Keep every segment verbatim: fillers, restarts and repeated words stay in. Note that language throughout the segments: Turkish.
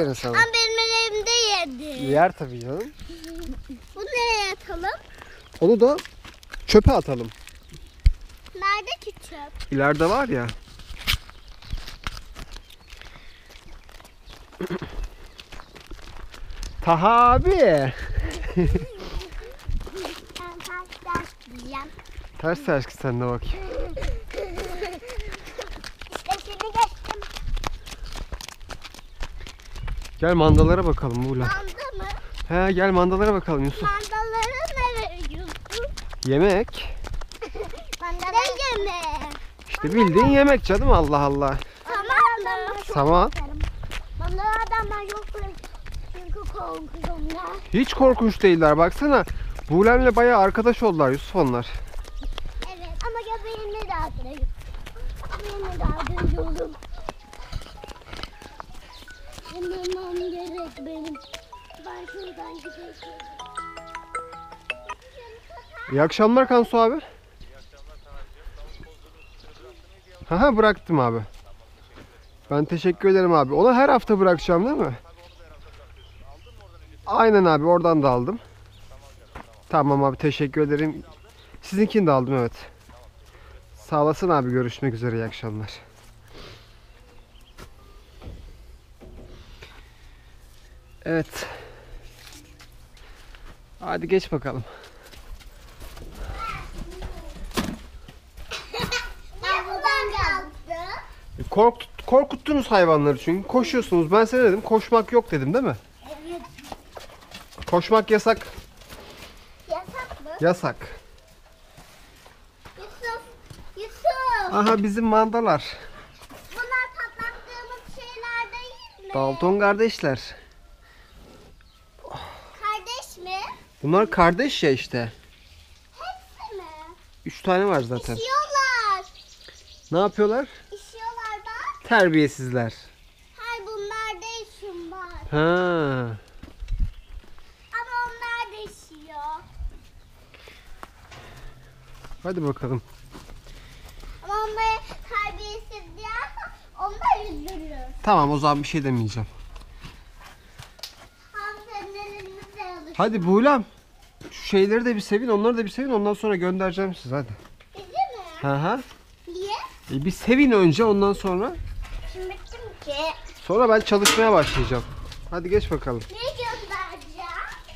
Sana. Ama benim elimde yedi. Yer tabii canım. Bunu nereye atalım? Onu da çöpe atalım. Nerede ki çöp? İleride var ya. Taha abi. Ben ters ters gideceğim. Ters ters ki sen de bak. İşte seni geçtim. Gel mandalara bakalım Buğla. Manda mı? He gel mandalara bakalım Yusuf. Mandaları ne veriyorsun? Yemek. Mandala ne yemeği? İşte bildiğin yemek canım, Allah Allah. Tamam mı? Saman. Mandalardan ben yok çünkü korkuyorum ya. Hiç korkunç değiller, baksana. Buğlem'le bayağı arkadaş oldular Yusuf onlar. Evet ama ya benimle de arkadaşım. Benimle de arkadaşım. Yememem gerek benim. Ben şuradan gideceğim. İyi akşamlar Kansu abi. İyi akşamlar Kansu'cum. Haha bıraktım abi. Ben teşekkür ederim abi. Ona her hafta bırakacağım değil mi? Aynen abi, oradan da aldım. Tamam abi, teşekkür ederim. Sizinkini de aldım, evet. Sağ olasın abi, görüşmek üzere, iyi akşamlar. Evet. Hadi geç bakalım. Ben buradan kaldı. Korkt, korkuttunuz hayvanları çünkü. Koşuyorsunuz. Ben size dedim, koşmak yok dedim değil mi? Evet. Koşmak yasak. Yasak mı? Yasak. Yusuf. Yusuf. Aha bizim mandalar. Bunlar patlattığımız şeyler değil mi? Dalton kardeşler. Kardeş mi? Bunlar kardeş ya işte. Hepsi mi? Üç tane var zaten. İşiyorlar. Ne yapıyorlar? İşiyorlar bak. Terbiyesizler. Hayır bunlar değil şunlar. Ha. Ama onlar da işiyor. Hadi bakalım. Ama onları terbiyesiz diye onlar üzülür. Tamam, o zaman bir şey demeyeceğim. Hem senin elinizle alır. Hadi Buğlem. Şu şeyleri de bir sevin, onları da bir sevin, ondan sonra göndereceğim sizi, hadi. Bizi mi? Hı hı. Niye? E bir sevin önce, ondan sonra. Şimdi bittim ki. Sonra ben çalışmaya başlayacağım. Hadi geç bakalım. Ne göndereceğim?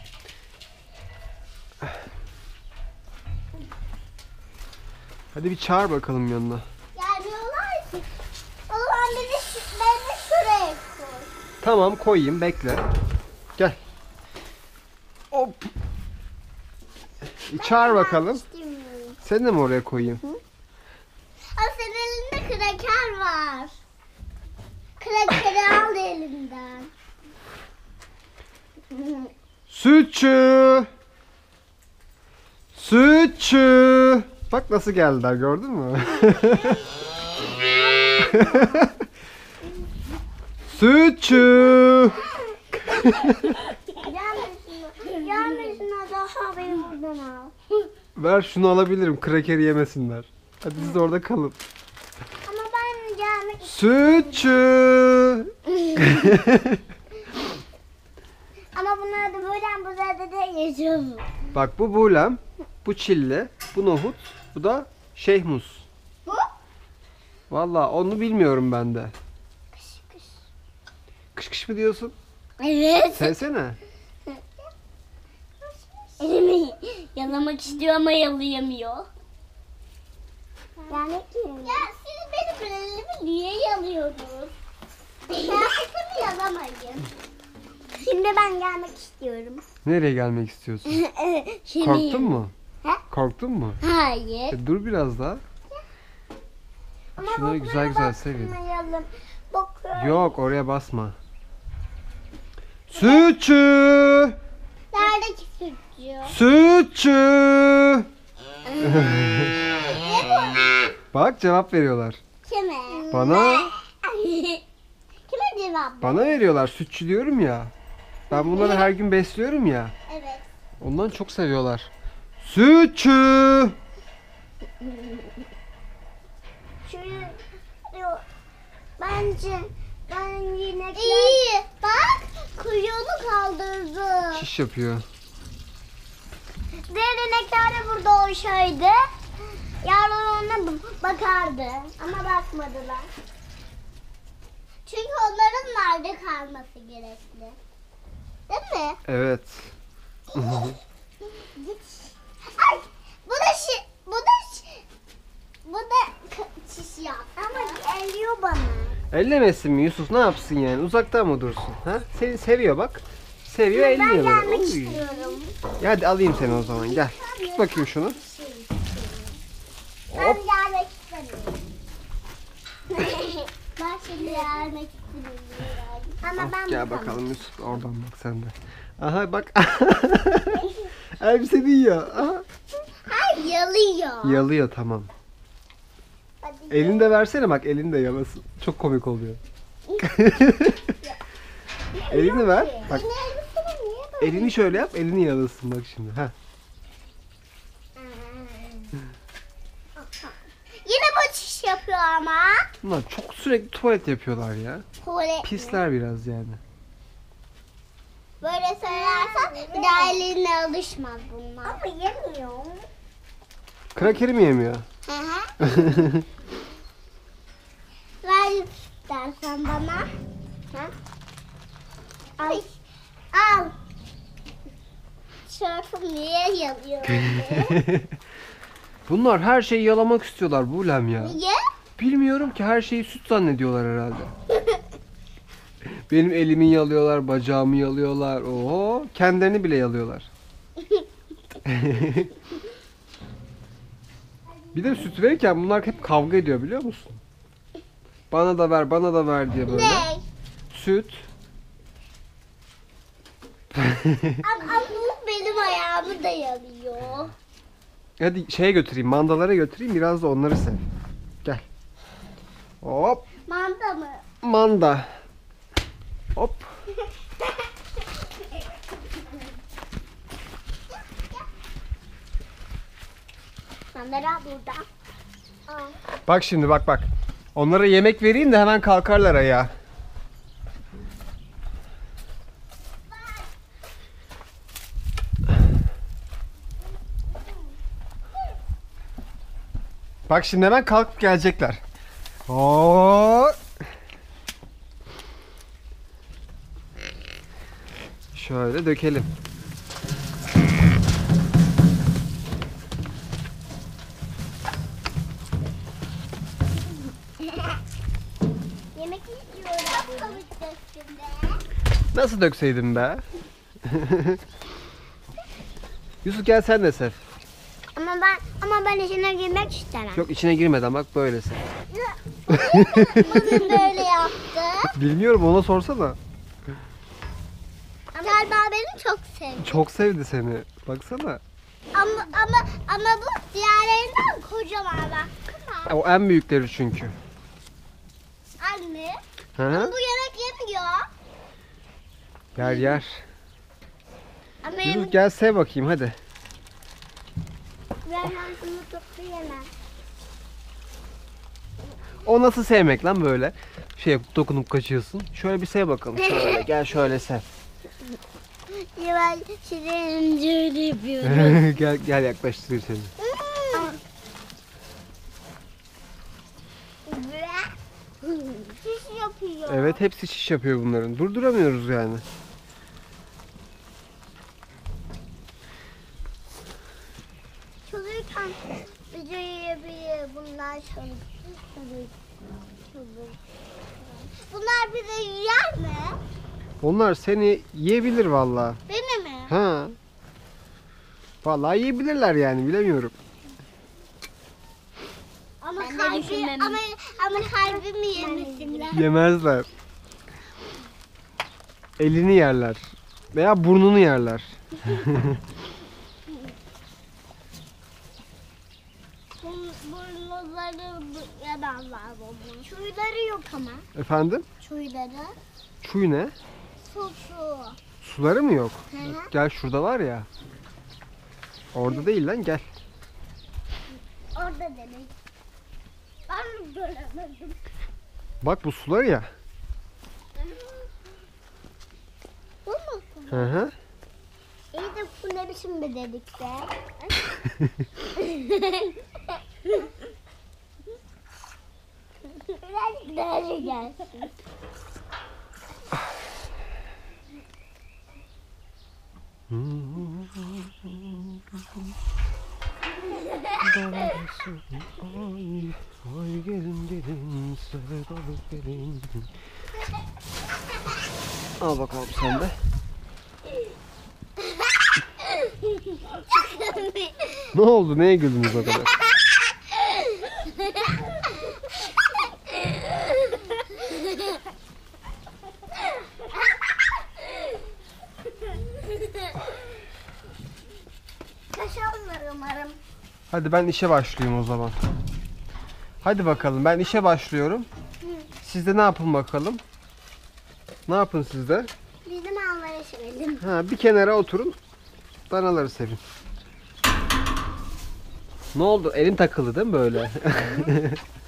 Hadi bir çağır bakalım yanına. Gelmiyorlar ki. O zaman beni, şu- beni şuraya koy. Tamam, koyayım, bekle. Gel. Hop. Bir çağır bakalım. İstemiyorum. Seni de mi oraya koyayım? Ama senin elinde kraker var. Krakeri al elinden. Sütçü. Sütçü. Bak nasıl geldiler, gördün mü? Sütçü. Gelmesin. Gelmesin daha beni buradan al. Ver şunu, alabilirim, krakeri yemesinler. Hadi siz de orada kalın. Ama ben gelmek Sütçü. Ama bunlar da buradan burada da yaşıyor. Bak bu Buğlem, bu Çilli, bu Nohut, bu da Şeyhmus. Bu? Vallahi onu bilmiyorum ben de. Kış kış. Kış kış mı diyorsun? Evet. Sevsene. Elimi yalamak istiyor ama yalayamıyor. Yani ya siz benim elimi niye yalıyorsunuz? Kıyafetimi yalamayın. Şimdi ben gelmek istiyorum. Nereye gelmek istiyorsun? Şimdi Korktun mu? He? Korktun mu? Hayır. E, dur biraz daha. Ama Şunları boklara güzel güzel sevin. basmayalım. Boklara- Yok, oraya basma. Sütçü! Nerede ki sütçü? Sütçü! Bak cevap veriyorlar. Kime? Bana Kime cevap? bana veriyorlar, sütçü diyorum ya. Ben bunları her gün besliyorum ya. Evet. Ondan çok seviyorlar. Sütçü! Şu bence ben yine iyi bak şiş yapıyor. Diğer inekler de burada olsaydı yavrular ona bakardı ama bakmadılar. Çünkü onların nerede kalması gerekli. Değil mi? Evet. Ay, bu da şi, bu da şi, bu da k- şiş yap. Ama geliyor bana. Ellemesin mi Yusuf, ne yapsın yani? Uzaktan mı dursun? Ha? Seni seviyor bak. Seviyor, Ben elliyor böyle. gelmek Oy. istiyorum. Ya hadi alayım seni o zaman, gel. Tut bakayım şunu. Ben Hop. gelmek istemiyorum. Ben şimdi gelmek istemiyorum. Ama ben Gel bakamam. bakalım Yusuf, oradan bak sen de. Aha bak. Elbiseni yiyor. Aha. Hayır, yalıyor. Yalıyor, tamam. Hadi Elini de versene, bak elini de yalasın. Çok komik oluyor. Elini ver. Bak Yine elbisene niye böyle? elini şöyle yap, elini yalasın bak şimdi. Ha. Yine bu çiş yapıyor ama. Bunlar çok sürekli tuvalet yapıyorlar ya. Tuvalet. Pisler biraz yani. Böyle söylersen bir daha eline alışmaz bunlar. Ama yemiyor. Krakeri mi yemiyor? Hı hı. Ver istersen bana. Ha? Al. Al. Şortum niye yalıyor? Bunlar her şeyi yalamak istiyorlar Bulem ya. Niye? Bilmiyorum ki, her şeyi süt zannediyorlar herhalde. Benim elimi yalıyorlar, bacağımı yalıyorlar. Oho, kendilerini bile yalıyorlar. Bir de süt verirken bunlar hep kavga ediyor, biliyor musun? Bana da ver, bana da ver diye böyle. Ne? Süt. Ama, ama bu benim ayağımı da yalıyor. Hadi şeye götüreyim, mandalara götüreyim, biraz da onları sev. Gel. Hop, Manda mı? manda. Hop. Mandara burada. Aa. Bak şimdi, bak bak. Onlara yemek vereyim de hemen kalkarlar ayağa. Bak şimdi hemen kalkıp gelecekler. Oo. Şöyle dökelim. Yemek istiyorum. Çok komik döktüm be. Nasıl dökseydim be? Yusuf gel sen de sev. Ama ben ama ben içine girmek istemem. Yok, içine girmeden bak, böyle sev. Bugün böyle yaptı. Bilmiyorum, ona sorsana. Galiba beni çok sevdi. Çok sevdi seni. Baksana. Ama ama ama bu diğerlerinden kocaman bak. O en büyükleri çünkü. Anne. Hı Ama hı. bu yemek yemiyor. Yer yer. Ama Yusuf yemek gel sev bakayım hadi. ben bunu toplu yemem. O nasıl sevmek lan böyle? Şey yapıp dokunup kaçıyorsun. Şöyle bir sev bakalım. Şöyle gel, şöyle sev. Ya ben şimdi öyle yapıyorum. gel gel yaklaştırayım seni. Şiş yapıyor. Evet, hepsi şiş yapıyor bunların. Durduramıyoruz yani. Çocukken bizi yiyebilir bunlar çalıp. Bunlar bizi yer mi? Onlar seni yiyebilir vallahi. Beni mi? Ha. Vallahi yiyebilirler yani, bilemiyorum. Ama kalbi, ama, ama kalbimi yemesinler. Yemezler. Elini yerler. Veya burnunu yerler. Burnuzları yadarlar bunun. Çuyları yok ama. Efendim? Çuyları. Çuy ne? Su su. Suları mı yok? Hı hı. Gel, şurada var ya. Orada değil lan, gel. Orada demek. Ben göremedim. Bak bu sular ya. Bu mu? Hı hı. ne biçim bir dedik be. Birazcık daha şey gelsin. Ay, ay gelin gelin sevdalık gelin. Al bakalım sen de. Ne oldu? Neye güldünüz o kadar? Kaşarlar umarım. Hadi ben işe başlayayım o zaman. Hadi bakalım ben işe başlıyorum. Siz de ne yapın bakalım? Ne yapın siz de? Bizim ağları sevelim. Ha, bir kenara oturun. Danaları sevin. Ne oldu? Elin takıldı değil mi böyle?